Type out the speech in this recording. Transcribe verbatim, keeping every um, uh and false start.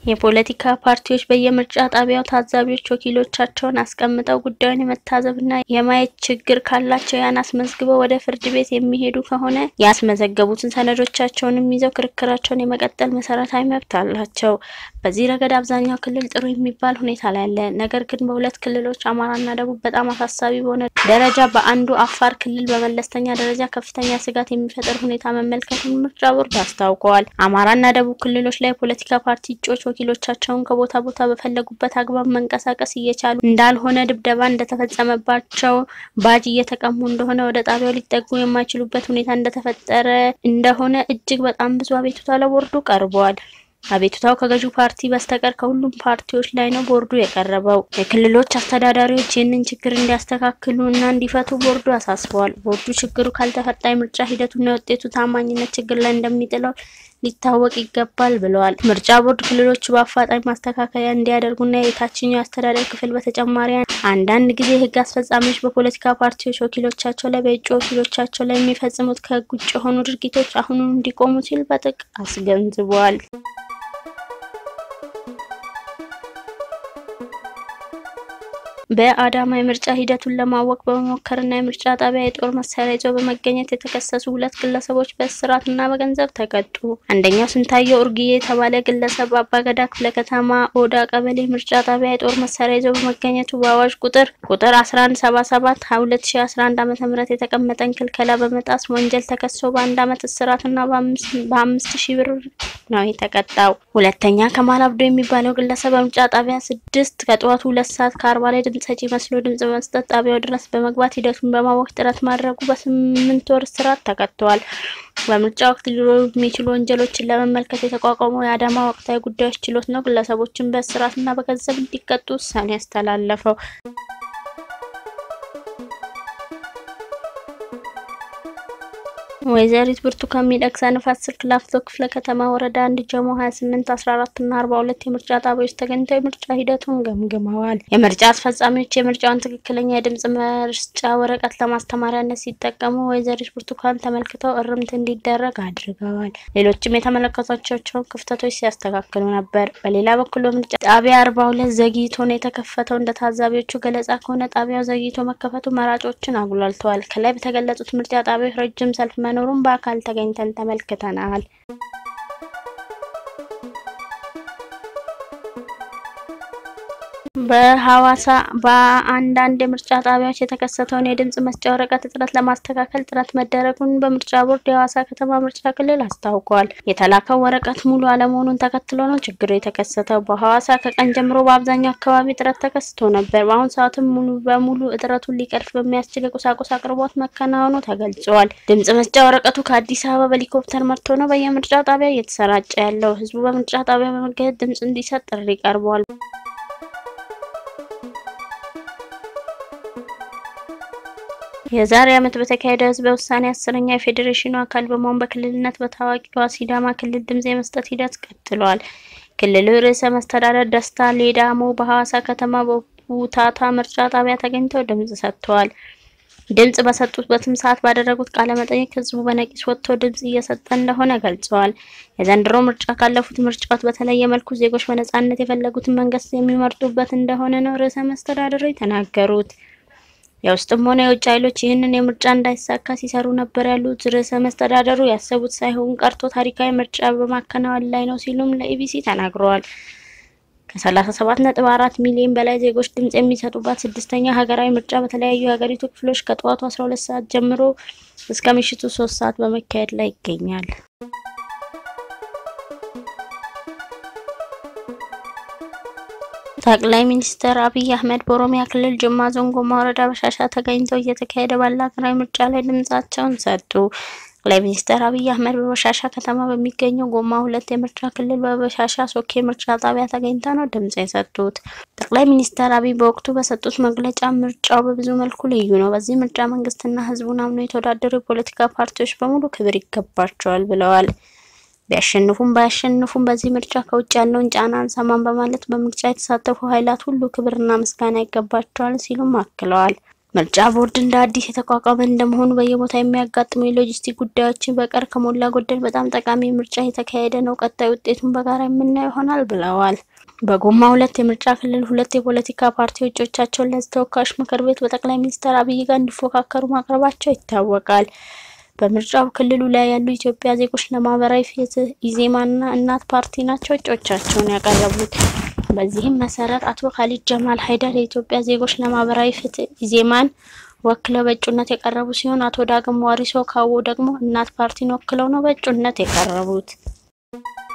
የፖለቲካ ፓርቲዎች በየምርጫ ጣቢያው ታዛቢዎች ወኪሎቻቸውን አስቀምጠው ጉዳዩን የመታዘብና የማየት ችግር ካላቸው ያን አስመዝግበው ወደ ፍርድ ቤት የሚሄዱ ከሆነ ያስመዘገቡትን ሰነዶቻቸውንም ይዘው ክርክራቸውን የመቀጠል መሰረታዊ መብት አላቸው። በዚህ ረገድ አብዛኛው ክልል ጥሩ የሚባል ሁኔታ ላይ አለ። ነገር ግን በሁለት ክልሎች አማራና ደቡብ በጣም አሳሳቢ በሆነ ደረጃ በአንዱ አፋር ክልል በመለስተኛ ደረጃ ከፍተኛ ስጋት የሚፈጥር ሁኔታ መመልከቱን ምርጫ ቦርድ አስታውቋል። አማራና ደቡብ ክልሎች ላይ ፖለቲካ ፓርቲ እጩዎች ወኪሎቻቸውን ከቦታ ቦታ በፈለጉበት አግባብ መንቀሳቀስ እየቻሉ እንዳልሆነ ድብደባ እንደተፈጸመባቸው ባጅ እየተቀሙ እንደሆነ ወደ ጣቢያው ሊጠጉ የማይችሉበት ሁኔታ እንደተፈጠረ እንደሆነ እጅግ በጣም ብዙ አቤቱታ ለቦርዱ ቀርቧል። አቤቱታው ከገዢው ፓርቲ በስተቀር ከሁሉም ፓርቲዎች ላይ ነው ቦርዱ የቀረበው። የክልሎች አስተዳዳሪዎች ይህንን ችግር እንዲያስተካክሉና እንዲፈቱ ቦርዱ አሳስቧል። ቦርዱ ችግሩ ካልተፈታ ምርጫ ሂደቱና ውጤቱ ታማኝነት ችግር ላይ እንደሚጥለው ሊታወቅ ይገባል ብለዋል። ምርጫ ቦርድ ክልሎች በአፋጣኝ ማስተካከያ እንዲያደርጉና የታችኛው አስተዳደር ክፍል በተጨማሪ አንዳንድ ጊዜ ህግ አስፈጻሚዎች በፖለቲካ ፓርቲዎች ወኪሎቻቸው ላይ በእጩ ወኪሎቻቸው ላይ የሚፈጽሙት ከህግ ውጭ የሆኑ ድርጊቶች አሁንም እንዲቆሙ ሲል በጥብቅ አስገንዝቧል። በአዳማ የምርጫ ሂደቱን ለማወቅ በመሞከርና የምርጫ ጣቢያ የጦር መሳሪያ ይዘው በመገኘት የተከሰሱ ሁለት ግለሰቦች በእስራትና በገንዘብ ተቀጡ። አንደኛው ስንታየው ኡርጊዬ የተባለ ግለሰብ አባገዳ ክፍለ ከተማ ኦዳ ቀበሌ ምርጫ ጣቢያ የጦር መሳሪያ ይዘው በመገኘቱ በአዋጅ ቁጥር ቁጥር አስራ አንድ ሰባ ሰባት ሁለት ሺህ አስራ አንድ ዓመተ ምህረት የተቀመጠን ክልከላ በመጣስ ወንጀል ተከሶ በአንድ ዓመት እስራትና በአምስት ሺህ ብር ነው የተቀጣው። ሁለተኛ ከማል አብዶ የሚባለው ግለሰብ ምርጫ ጣቢያ ስድስት ከጠዋቱ ሁለት ሰዓት ከአርባ ላይ ሰጪ መስሎ ድምጽ በመስጠት ጣቢያው ድረስ በመግባት ሂደቱን በማወቅ ጥረት ማድረጉ በስምንት ወር እስራት ተቀጥቷል። በምርጫ ወቅት ሊኖሩ የሚችሉ ወንጀሎችን ለመመልከት የተቋቋመው የአዳማ ወቅታዊ ጉዳዮች ችሎት ነው ግለሰቦችን በእስራትና በገንዘብ እንዲቀጡ ውሳኔ ያስተላለፈው። ወይዘሪት ብርቱካን ሚደቅሳ ንፋስ ስልክ ላፍቶ ክፍለ ከተማ ወረዳ አንድ ጀሞ ሃያ ስምንት አስራ አራት እና አርባ ሁለት የምርጫ ጣቢያዎች ተገኝተው የምርጫ ሂደቱን ገምግመዋል። የምርጫ አስፈጻሚዎች የምርጫውን ትክክለኛ የድምጽ መስጫ ወረቀት ለማስተማሪያነት ሲጠቀሙ ወይዘሪት ብርቱካን ተመልክተው እርምት እንዲደረግ አድርገዋል። ሌሎችም የተመለከቷቸውን ክፍተቶች ሲያስተካክሉ ነበር። በሌላ በኩል በምርጫ ጣቢያ አርባ ሁለት ዘግይቶ ነው የተከፈተው። እንደ ታዛቢዎቹ ገለጻ ከሆነ ጣቢያው ዘግይቶ መከፈቱ መራጮችን አጉላልቷል። ከላይ በተገለጹት ምርጫ ጣቢያዎች ረጅም ሰልፍ መኖሩን በአካል ተገኝተን ተመልክተናል። በሐዋሳ በአንዳንድ የምርጫ ጣቢያዎች የተከሰተውን የድምጽ መስጫ ወረቀት እጥረት ለማስተካከል ጥረት መደረጉን በምርጫ ቦርድ የሐዋሳ ከተማ ምርጫ ክልል አስታውቋል። የተላከው ወረቀት ሙሉ አለመሆኑን ተከትሎ ነው ችግሩ የተከሰተው። በሐዋሳ ከቀን ጀምሮ በአብዛኛው አካባቢ እጥረት ተከስቶ ነበር። በአሁን ሰዓትም ሙሉ በሙሉ እጥረቱን ሊቀርፍ በሚያስችል የቁሳቁስ አቅርቦት መከናወኑ ተገልጿል። ድምጽ መስጫ ወረቀቱ ከአዲስ አበባ በሄሊኮፕተር መጥቶ ነው በየምርጫ ጣቢያው እየተሰራጨ ያለው። ህዝቡ በምርጫ ጣቢያ በመገኘት ድምጽ እንዲሰጥ ጥሪ ቀርቧል። የዛሬ ዓመት በተካሄደው ህዝበ ውሳኔ አስረኛ የፌዴሬሽኑ አካል በመሆን በክልልነት በታዋቂው ሲዳማ ክልል ድምጽ የመስጠት ሂደት ቀጥሏል። ክልሉ ርዕሰ መስተዳድር ደስታ ሌዳሞ በሐዋሳ ከተማ በቡታታ ምርጫ ጣቢያ ተገኝተው ድምጽ ሰጥተዋል። ድምጽ በሰጡበትም ሰዓት ባደረጉት ቃለ መጠይቅ ህዝቡ በነቂስ ወጥቶ ድምጽ እየሰጠ እንደሆነ ገልጸዋል። የዘንድሮ ምርጫ ካለፉት ምርጫዎች በተለየ መልኩ ዜጎች በነጻነት የፈለጉትን መንግስት የሚመርጡበት እንደሆነ ነው ርዕሰ መስተዳድሩ የተናገሩት። የውስጥም ሆነ የውጭ ኃይሎች ይህንን የምርጫ እንዳይሳካ ሲሰሩ ነበር ያሉት ርዕሰ መስተዳድሩ ያሰቡት ሳይሆን ቀርቶ ታሪካዊ ምርጫ በማከናወን ላይ ነው ሲሉም ለኢቢሲ ተናግረዋል። ከሰላሳ ሰባት ነጥብ አራት ሚሊዮን በላይ ዜጎች ድምጽ የሚሰጡባት ስድስተኛ ሀገራዊ ምርጫ በተለያዩ የሀገሪቱ ክፍሎች ከጠዋቱ አስራ ሁለት ሰዓት ጀምሮ እስከ ምሽቱ ሶስት ሰዓት በመካሄድ ላይ ይገኛል። ጠቅላይ ሚኒስትር አብይ አህመድ በኦሮሚያ ክልል ጅማ ዞን ጎማ ወረዳ በሻሻ ተገኝተው እየተካሄደ ባለ ሀገራዊ ምርጫ ላይ ድምጻቸውን ሰጡ። ጠቅላይ ሚኒስትር አብይ አህመድ በሻሻ ከተማ በሚገኘው ጎማ ሁለት የምርጫ ክልል በሻሻ ሶኬ ምርጫ ጣቢያ ተገኝተው ነው ድምጽ የሰጡት። ጠቅላይ ሚኒስትር አብይ በወቅቱ በሰጡት መግለጫ ምርጫው በብዙ መልኩ ልዩ ነው። በዚህ ምርጫ መንግስትና ህዝቡን አምነው የተወዳደሩ የፖለቲካ ፓርቲዎች በሙሉ ክብር ይገባቸዋል ብለዋል። ቢያሸንፉም ባያሸንፉም በዚህ ምርጫ ከውጭ ያለውን ጫና አንሰማም በማለት በምርጫ የተሳተፉ ኃይላት ሁሉ ክብርና ምስጋና ይገባቸዋል ሲሉም አክለዋል። ምርጫ ቦርድ እንደ አዲስ የተቋቋመ እንደመሆኑ በየቦታው የሚያጋጥሙ የሎጂስቲክ ጉዳዮችን በቀር ከሞላ ጎደል በጣም ጠቃሚ ምርጫ የተካሄደ ነው። ቀጣይ ውጤቱን በጋራ የምናየው ይሆናል ብለዋል። በጎማ ሁለት የምርጫ ክልል ሁለት የፖለቲካ ፓርቲዎች እጩዎቻቸውን ለተወካዮች ምክር ቤት በጠቅላይ ሚኒስትር አብይ ጋር እንዲፎካከሩ ማቅረባቸው ይታወቃል። በምርጫው ክልሉ ላይ ያሉ ኢትዮጵያ ዜጎች ለማህበራዊ ፍትህ ኢዜማና እናት ፓርቲ ናቸው እጩዎቻቸውን ያቀረቡት። በዚህም መሰረት አቶ ካሊድ ጀማል ሃይደር የኢትዮጵያ ዜጎች ለማህበራዊ ፍትህ ኢዜማን ወክለው በእጩነት የቀረቡ ሲሆን አቶ ዳግም ዋሪሶ ካዎ ደግሞ እናት ፓርቲን ወክለው ነው በእጩነት የቀረቡት።